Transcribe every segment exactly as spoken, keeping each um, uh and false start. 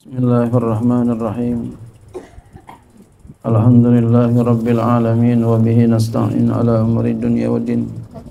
Bismillahirrahmanirrahim. Alhamdulillahi rabbil alamin wa bihi nasta'in ala umuri dunya waddin.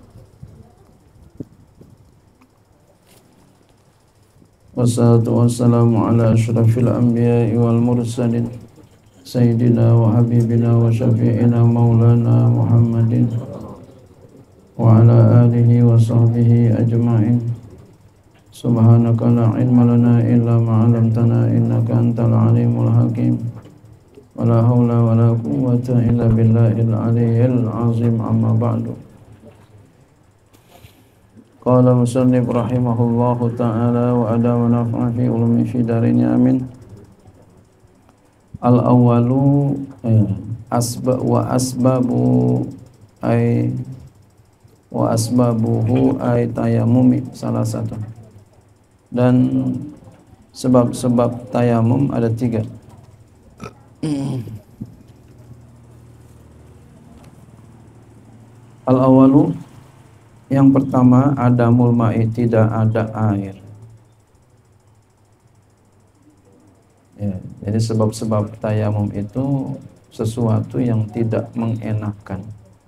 Wassalatu wassalamu ala asyrafil anbiya'i wal mursalin sayyidina wa habibina wa syafi'ina maulana Muhammadin wa ala alihi wa sahbihi ajma'in. Subhanaka la ilma lana illa ma 'allamtana innaka antal alimul hakim. Wala haula wala quwwata illa billahil aliyyil azim, amma ba'du. Qala musannif rahimahullahu ta'ala wa adama naf'a fi ulumi fi darin amin. Al awwalu eh, asba wa asbabu ay wa asbabuhu ay tayammumi salah satu. Dan sebab-sebab tayamum ada tiga. Al-awalu, yang pertama, adamul ma'i, tidak ada air. Ya, jadi sebab-sebab tayamum itu sesuatu yang tidak mengenakan.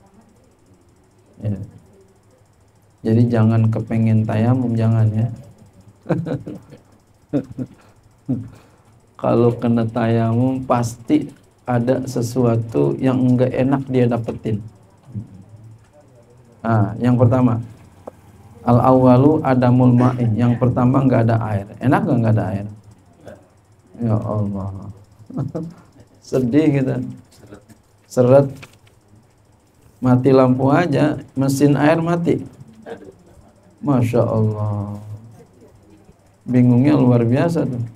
Ya. Jadi jangan kepengen tayamum, jangan ya. Kalau kena tayamum pasti ada sesuatu yang enggak enak dia dapetin. Nah, yang pertama, al awwalu adamul ma'i, yang pertama enggak ada air. Enak enggak enggak ada air? Ya Allah. Sedih kita. Seret. Mati lampu aja, mesin air mati. Masya Allah. Bingungnya luar biasa tuh.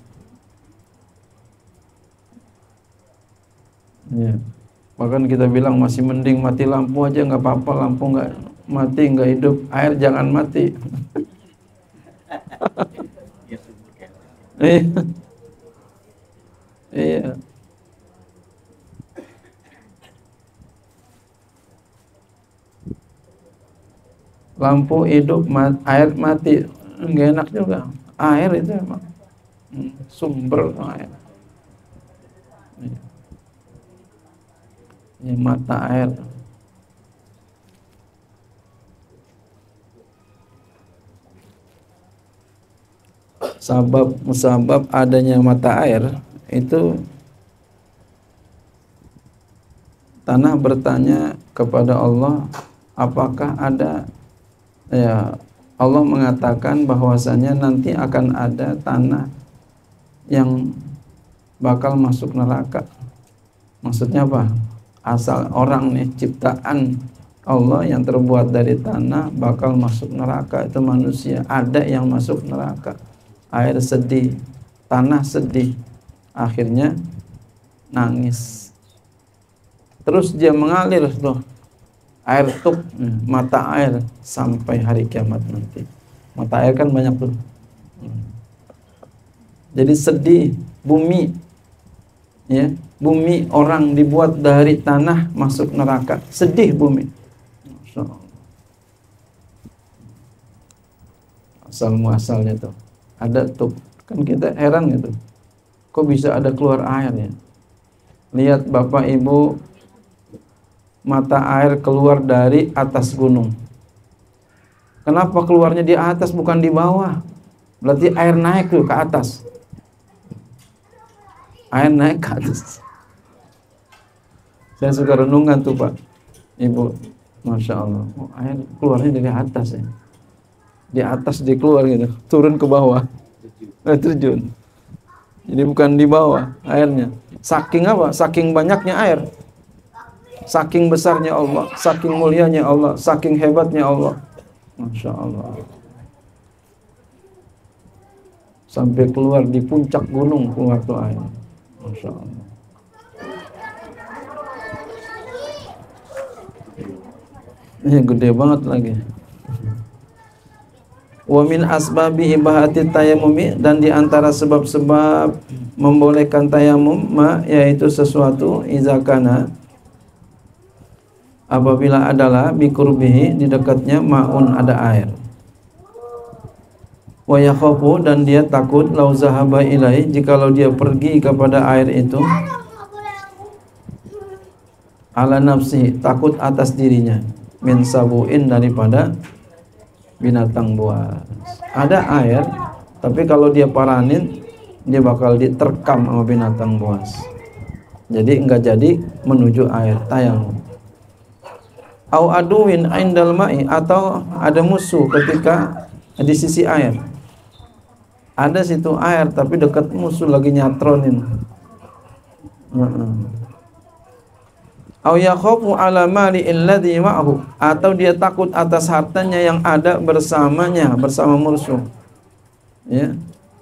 Ya. Bahkan kita bilang masih mending mati lampu aja, nggak apa-apa, lampu nggak mati nggak hidup, air jangan mati. Iya. Iya. Lampu hidup, mat, air mati, nggak enak juga. Air itu emang sumber air. Ini mata air. Sabab musabab adanya mata air itu, tanah bertanya kepada Allah, apakah ada, ya, Allah mengatakan bahwasanya nanti akan ada tanah yang bakal masuk neraka. Maksudnya apa? Asal orang nih, ciptaan Allah yang terbuat dari tanah bakal masuk neraka, itu manusia. Ada yang masuk neraka. Air sedih, tanah sedih, akhirnya nangis. Terus dia mengalir tuh, air tuk, mata air sampai hari kiamat nanti. Mata air kan banyak tuh. Jadi sedih, bumi, ya, bumi orang dibuat dari tanah masuk neraka, sedih bumi. Asal muasalnya tuh ada tuh, kan kita heran gitu, kok bisa ada keluar air ya? Lihat bapak ibu, mata air keluar dari atas gunung. Kenapa keluarnya di atas bukan di bawah? Berarti air naik tuh ke atas. Air naik ke atas. Saya suka renungan tuh Pak, Ibu, Masya Allah, oh, air keluarnya dari atas ya. Di atas dia keluar gitu, turun ke bawah, eh, terjun. Jadi bukan di bawah airnya. Saking apa? Saking banyaknya air. Saking besarnya Allah, saking mulianya Allah, saking hebatnya Allah. Masya Allah. Sampai keluar di puncak gunung, keluar tuh air. Masya Allah. Ini gede banget lagi. Wa min asbabi ibahati tayammumi, dan di antara sebab-sebab membolehkan tayamum ma, yaitu sesuatu izakana, apabila adalah bikurbihi, di dekatnya maun, ada air. wa yakhafu, dan dia takut lau zahaba ilai, jikalau dia pergi kepada air itu, ala nafsi, takut atas dirinya, min sabuin, daripada binatang buas. Ada air, tapi kalau dia paranin dia bakal diterkam sama binatang buas. Jadi enggak jadi menuju air, tayamum. Au aduwin indal ma'i, atau ada musuh ketika di sisi air. Ada situ air tapi dekat musuh lagi nyatronin. Heeh. Au yakhafu ala mali alladhi ma'ahu, atau dia takut atas hartanya yang ada bersamanya, bersama musuh. Ya.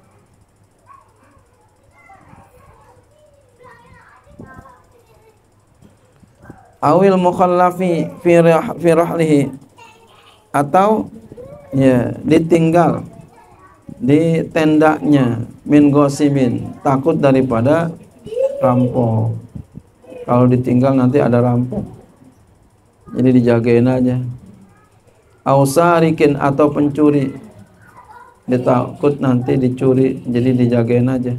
Awil mukhallafi fi rahlihi, atau ya ditinggal di tendanya, min gosibin, takut daripada rampok. Kalau ditinggal nanti ada rampok, jadi dijagain aja. Ausarikin, atau pencuri, ditakut nanti dicuri, jadi dijagain aja.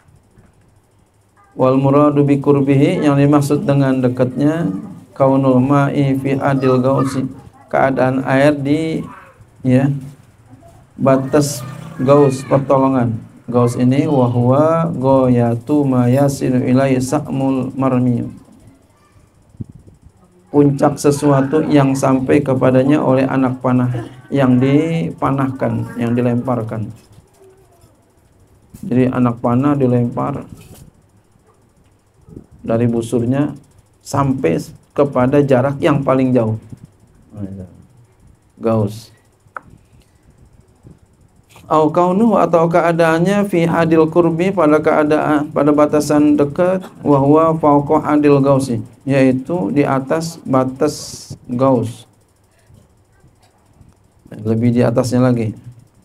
Wal muradu bi qurbihi, yang dimaksud dengan dekatnya, kaunul ma'i fi adil gausi, keadaan air di ya batas gaus, pertolongan. Gaus ini wahwa goyatu ma yasilu ilai sa'mul marmi, puncak sesuatu yang sampai kepadanya oleh anak panah, yang dipanahkan, yang dilemparkan. Jadi anak panah dilempar dari busurnya sampai kepada jarak yang paling jauh. Gaus. Au kaunuhu, atau keadaannya fi hadil qurbi, pada keadaan pada batasan dekat, wa huwa fauqa hadil gausi, yaitu di atas batas gaus, lebih di atasnya lagi.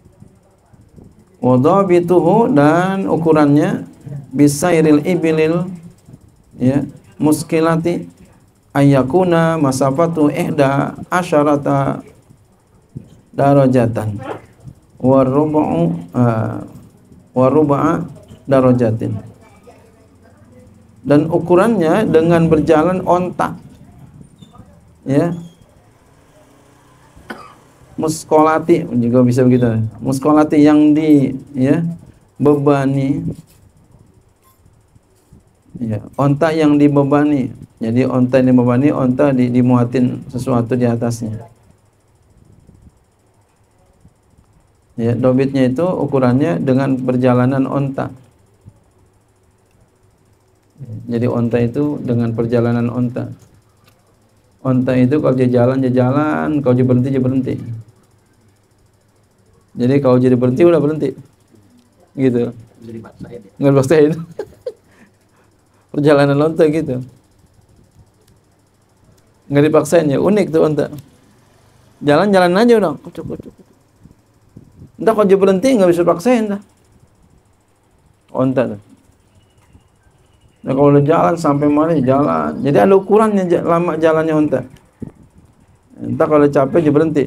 Wa dhabituhu, dan ukurannya, bisairil ibilil ya muskilati, ayyakuna masafatu ihda asyarata darajatan warubu'u uh, waruba'a darajatin, dan ukurannya dengan berjalan onta ya, muskolati juga bisa begitu, muskolati yang di ya bebani ya, onta yang dibebani. Jadi onta yang dibebani, onta di, dimuatin sesuatu di atasnya. Ya, dobitnya itu ukurannya dengan perjalanan onta. Jadi onta itu dengan perjalanan onta. Onta itu kalau dia jalan, dia jalan, kalau dia berhenti, dia berhenti. Jadi kalau jadi berhenti, udah berhenti. Gitu. Jadi dipaksain. Nggak dipaksain. Perjalanan onta gitu. Nggak dipaksain ya, unik tuh onta. Jalan-jalan aja udah. Kucuk, kucuk. Entah kalau dia berhenti nggak bisa paksain dah. Onta tuh. Nah kalau udah jalan sampai mana jalan. Jadi ada ukurannya lama jalannya onta. Entah kalau capek dia berhenti.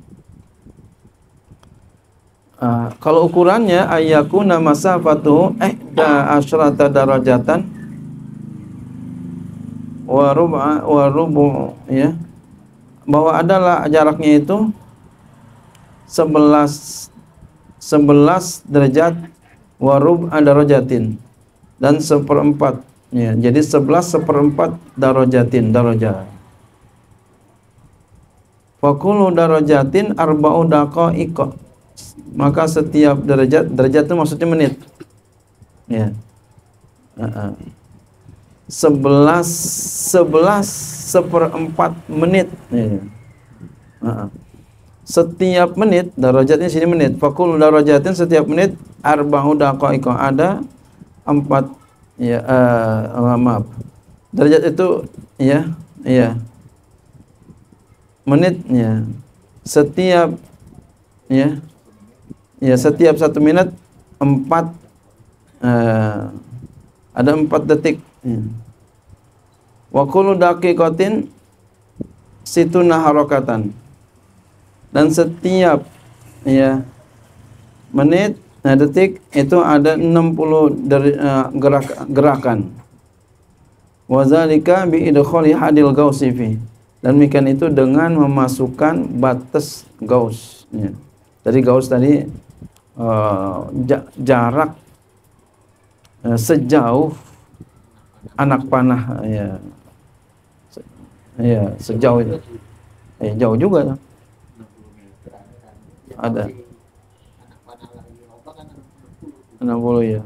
Uh, kalau ukurannya ayyakuna masafatu ihda asyrata darajatan wa rub'a wa rubu' ya, bahwa adalah jaraknya itu sebelas sebelas derajat wa rub'a darajatin, dan seperempat ya, jadi sebelas seperempat darajatin, darajat. Wa kullu darajatin arba'u daqa'iq, maka setiap derajat, derajat itu maksudnya menit ya, uh-uh. sebelas sebelas seperempat menit ya. Uh-uh. Setiap menit, darajatnya sini menit, fakul darajatin, setiap menit arba'u daqa'iq, ada empat ya, uh, maaf, derajat itu ya ya menitnya, setiap ya ya setiap satu menit empat, uh, ada empat detik ya. Wa kullu daqiqatin situna harakatan, dan setiap ya menit, nah detik itu ada enam puluh dari uh, gerak, gerakan. Wa dzalika bi idkhali hadil gausi fi. Dan demikian itu dengan memasukkan batas gaus. Ya. Jadi gaus tadi uh, jarak uh, sejauh anak panah, ya, ya sejauh itu, ya, jauh juga ada enam puluh ya.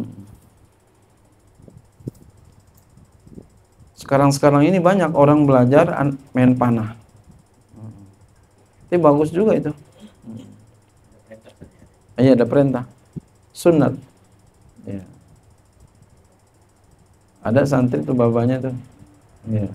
Sekarang-sekarang ini banyak orang belajar main panah. Itu bagus juga itu. Iya, ada perintah. Sunat. Ya. Ada santri tuh bapaknya tuh. Ya.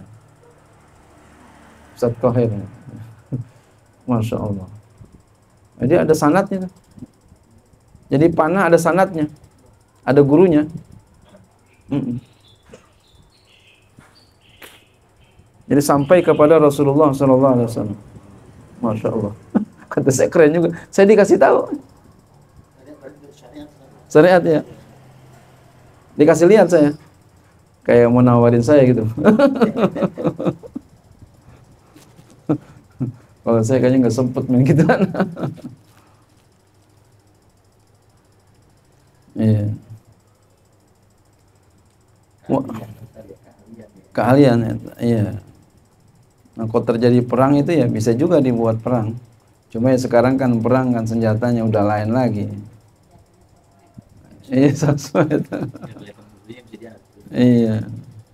Ustaz Kohir. Masya Allah. Jadi ada sanatnya tuh. Jadi panah ada sanatnya. Ada gurunya. Mm-mm. Jadi sampai kepada Rasulullah Sallallahu Alaihi Wasallam. Masya Allah. Kata saya keren juga. Saya dikasih tahu. Syariat ya. Dikasih lihat saya. Kayak mau nawarin saya gitu. Kalau saya kayaknya nggak sempet main gituan. Iya. Keahlian ya. Iya. Nah, kalau terjadi perang itu ya bisa juga dibuat perang. Cuma ya sekarang kan perang kan senjatanya udah lain lagi. Iya, sesuai itu. Iya.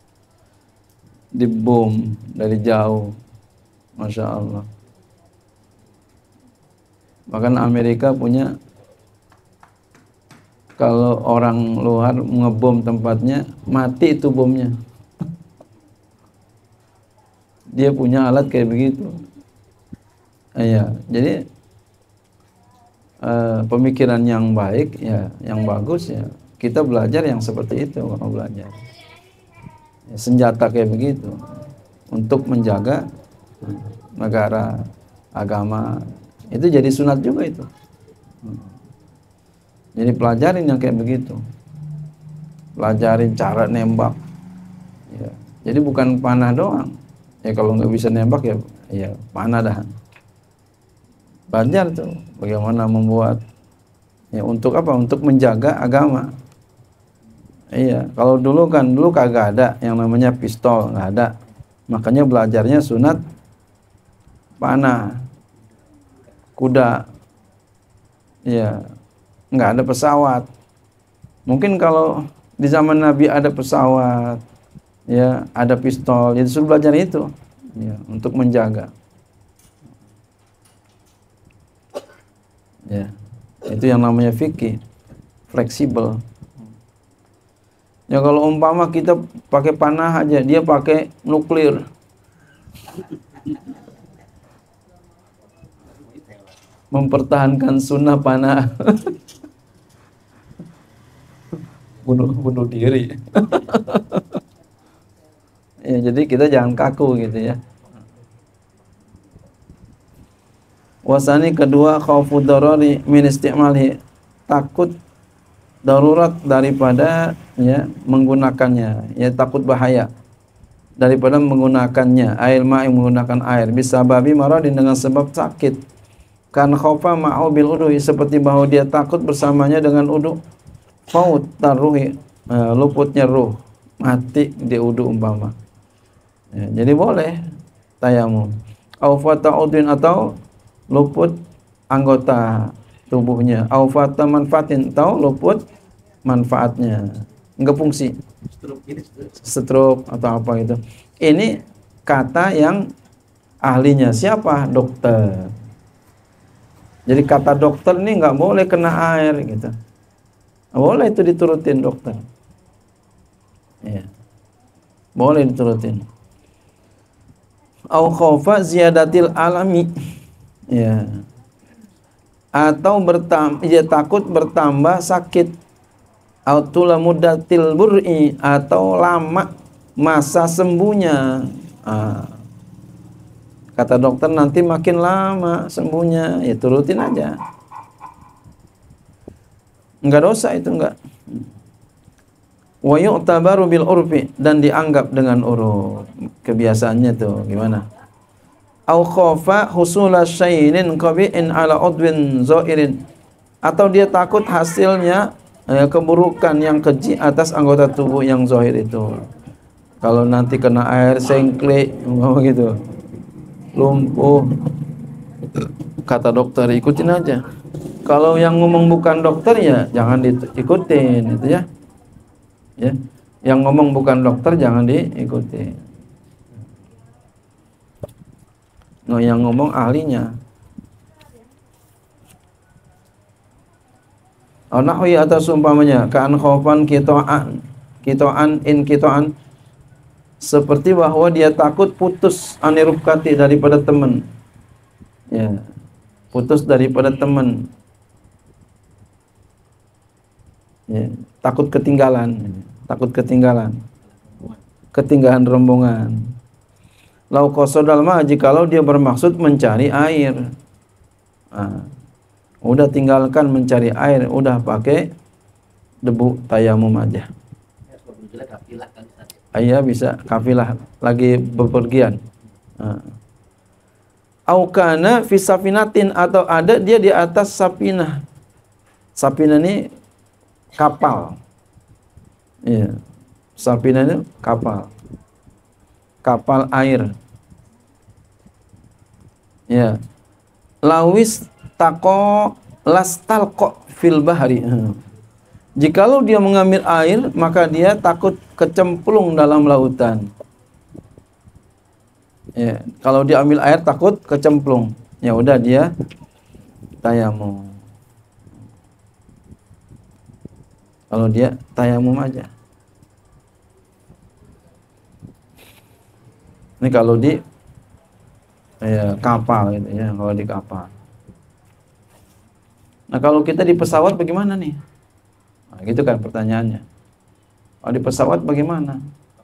Dibom dari jauh. Masya Allah. Bahkan Amerika punya, kalau orang luar ngebom tempatnya, mati itu bomnya. Dia punya alat kayak begitu. Iya, jadi uh, pemikiran yang baik ya, yang bagus ya, kita belajar yang seperti itu kalau belajar. Ya, senjata kayak begitu untuk menjaga negara, agama, itu jadi sunat juga itu. Jadi pelajarin yang kayak begitu. Pelajarin cara nembak. Ya, jadi bukan panah doang. Ya kalau nggak bisa nembak ya, ya panah dah. Belajar tuh bagaimana membuat, ya untuk apa? Untuk menjaga agama. Iya, kalau dulu kan dulu kagak ada yang namanya pistol, nggak ada. Makanya belajarnya sunat panah, kuda. Iya, nggak ada pesawat. Mungkin kalau di zaman Nabi ada pesawat, ya ada pistol, jadi suruh belajar itu, ya, untuk menjaga. Ya, itu yang namanya fikih, fleksibel. Ya kalau umpama kita pakai panah aja, dia pakai nuklir. Mempertahankan sunnah panah. bunuh bunuh diri. Ya, jadi kita jangan kaku gitu ya. Wasani kedua khaufu darari min isti'malihi, takut darurat daripada ya menggunakannya, ya takut bahaya daripada menggunakannya. Air ma'i, menggunakan air, bisa babi maradin, dengan sebab sakit. Kan khaufa ma'u bil udhu, seperti bahwa dia takut bersamanya dengan udhu. Faut taruhi, uh, luputnya ruh, mati di udhu umpama. Ya, jadi boleh tayamum. Au fata'udin, atau luput anggota tubuhnya. Au fata manfaatin, atau luput manfaatnya, enggak fungsi. Stroke atau apa gitu. Ini kata yang ahlinya siapa? Dokter. Jadi kata dokter ini nggak boleh kena air gitu. Boleh itu diturutin dokter. Ya. Boleh diturutin. Au khaufa ziyadatil alami. Ya. Atau bertambah, dia takut bertambah sakit. Autula muddatil bur'i, atau lama masa sembuhnya. Ah. Kata dokter nanti makin lama sembuhnya, ya turutin aja. Enggak dosa itu, enggak. Wa yu'tabaru bil urfi, dan dianggap dengan uruf. Kebiasaannya tuh gimana? Au khafa husula syai'in qabi'in ala udwin zairin, atau dia takut hasilnya eh, keburukan yang keji atas anggota tubuh yang zahir itu. Kalau nanti kena air sengkle gitu, lumpuh, kata dokter ikutin aja. Kalau yang ngomong bukan dokter ya jangan diikutin itu ya. Ya, yang ngomong bukan dokter jangan diikuti. No, yang ngomong ahlinya. Au nahwi atas umpamanya ka'an khaufan qita'an, qita'an in qita'an, seperti bahwa dia takut putus anirufkati, daripada teman. Ya, putus daripada teman. Ya, takut ketinggalan, takut ketinggalan, ketinggalan rombongan. Lau qasodal ma, jikalau dia bermaksud mencari air, nah, udah tinggalkan mencari air, udah pakai debu tayamum aja. Iya bisa kafilah lagi bepergian. Nah. Au kana fi safinatin, atau ada dia di atas sapinah. Sapinah ini kapal. Iya. Sapinah itu kapal. Kapal air. Ya. Lawis taqo lastalqa fil bahri. Jikalau dia mengambil air, maka dia takut kecemplung dalam lautan. Ya, kalau dia ambil air takut kecemplung. Ya udah dia tayamum. Kalau dia tayamum aja. Ini kalau di ya, kapal gitu ya, kalau di kapal. Nah, kalau kita di pesawat bagaimana nih? Nah, gitu kan pertanyaannya. Kalau di pesawat bagaimana?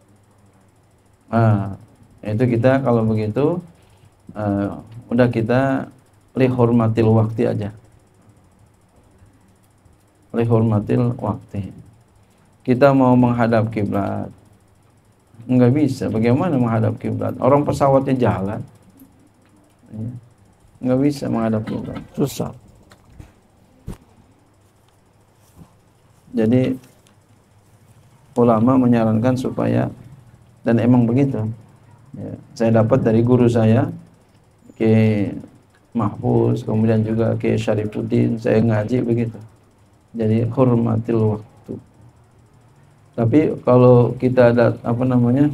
Nah, itu kita kalau begitu uh, udah kita lihurmatil waktu aja. Lihurmatil waktu. Kita mau menghadap kiblat, enggak bisa. Bagaimana menghadap kiblat? Orang pesawatnya jalan, enggak bisa menghadap kiblat, susah. Jadi ulama menyarankan supaya, dan emang begitu. Ya, saya dapat dari guru saya, Ki Mahfuz, kemudian juga Ki Syarifuddin, saya ngaji begitu. Jadi hormatil waktu. Tapi kalau kita ada apa namanya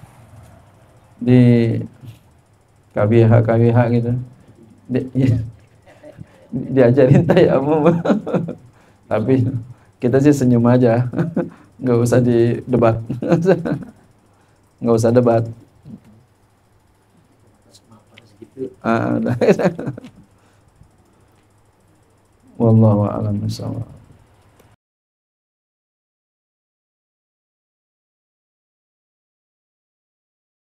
di K B H K B H gitu, di, ya, diajarin tayamum. Tapi kita sih senyum aja, nggak usah didebat, nggak usah debat. Ah, wallahu a'lam bishawab.